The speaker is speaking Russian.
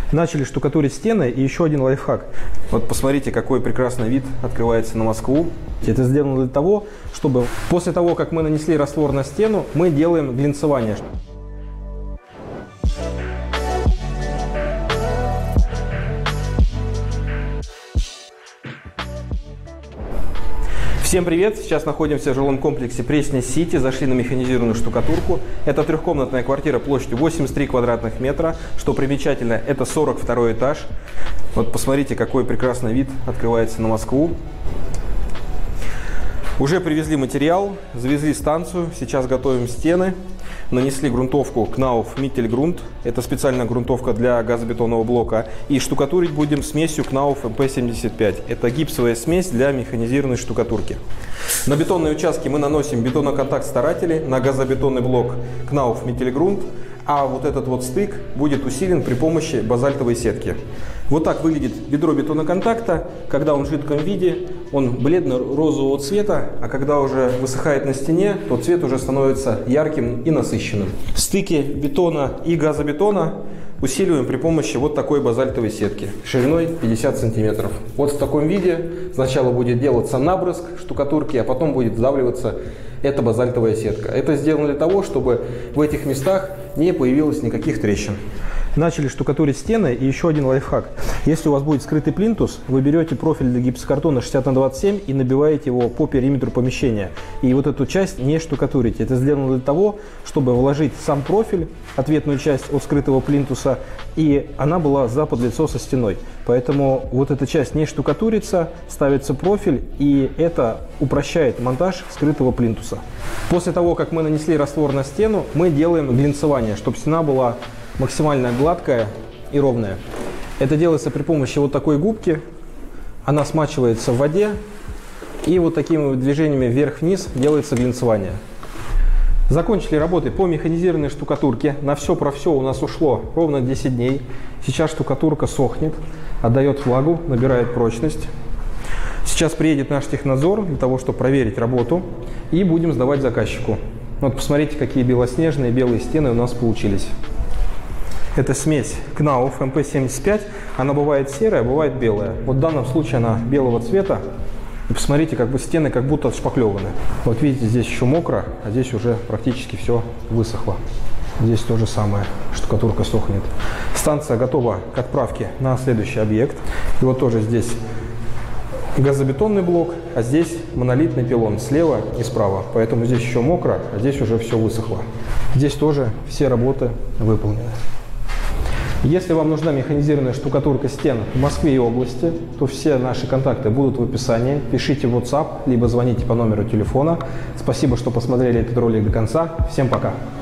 Начали штукатурить стены, и еще один лайфхак. Вот посмотрите, какой прекрасный вид открывается на Москву. Это сделано для того, чтобы после того, как мы нанесли раствор на стену, мы делаем глинцевание. Всем привет! Сейчас находимся в жилом комплексе Пресня-Сити, зашли на механизированную штукатурку. Это трехкомнатная квартира площадью 83 квадратных метра. Что примечательно, это 42 этаж. Вот посмотрите, какой прекрасный вид открывается на Москву. Уже привезли материал, завезли станцию, сейчас готовим стены. Нанесли грунтовку Knauf Mittelgrund. Это специальная грунтовка для газобетонного блока. И штукатурить будем смесью Knauf MP75. Это гипсовая смесь для механизированной штукатурки. На бетонные участки мы наносим бетоноконтакт старатели, на газобетонный блок Knauf Mittelgrund. А вот этот вот стык будет усилен при помощи базальтовой сетки. Вот так выглядит бедро бетоноконтакта. Когда он в жидком виде, он бледно-розового цвета, а когда уже высыхает на стене, то цвет уже становится ярким и насыщенным. Стыки бетона и газобетона усиливаем при помощи вот такой базальтовой сетки шириной 50 сантиметров. Вот в таком виде сначала будет делаться набрызг штукатурки, а потом будет вдавливаться эта базальтовая сетка. Это сделано для того, чтобы в этих местах не появилось никаких трещин. Начали штукатурить стены, и еще один лайфхак. Если у вас будет скрытый плинтус, вы берете профиль для гипсокартона 60 на 27 и набиваете его по периметру помещения. И вот эту часть не штукатурите. Это сделано для того, чтобы вложить сам профиль, ответную часть от скрытого плинтуса, и она была за подлицо со стеной. Поэтому вот эта часть не штукатурится, ставится профиль, и это упрощает монтаж скрытого плинтуса. После того, как мы нанесли раствор на стену, мы делаем глинцевание, чтобы стена была максимально гладкая и ровная. Это делается при помощи вот такой губки. Она смачивается в воде, и вот такими движениями вверх-вниз делается глинцевание. Закончили работы по механизированной штукатурке. На все про все у нас ушло ровно 10 дней. Сейчас штукатурка сохнет, отдает влагу, набирает прочность. Сейчас приедет наш технадзор для того, чтобы проверить работу, и будем сдавать заказчику. Вот посмотрите, какие белоснежные белые стены у нас получились. Это смесь Knauf MP75. Она бывает серая, бывает белая. Вот в данном случае она белого цвета. И посмотрите, как бы стены как будто отшпаклеваны. Вот видите, здесь еще мокро, а здесь уже практически все высохло. Здесь то же самое, штукатурка сохнет. Станция готова к отправке на следующий объект. И вот тоже здесь газобетонный блок, а здесь монолитный пилон слева и справа. Поэтому здесь еще мокро, а здесь уже все высохло. Здесь тоже все работы выполнены. Если вам нужна механизированная штукатурка стен в Москве и области, то все наши контакты будут в описании. Пишите в WhatsApp, либо звоните по номеру телефона. Спасибо, что посмотрели этот ролик до конца. Всем пока!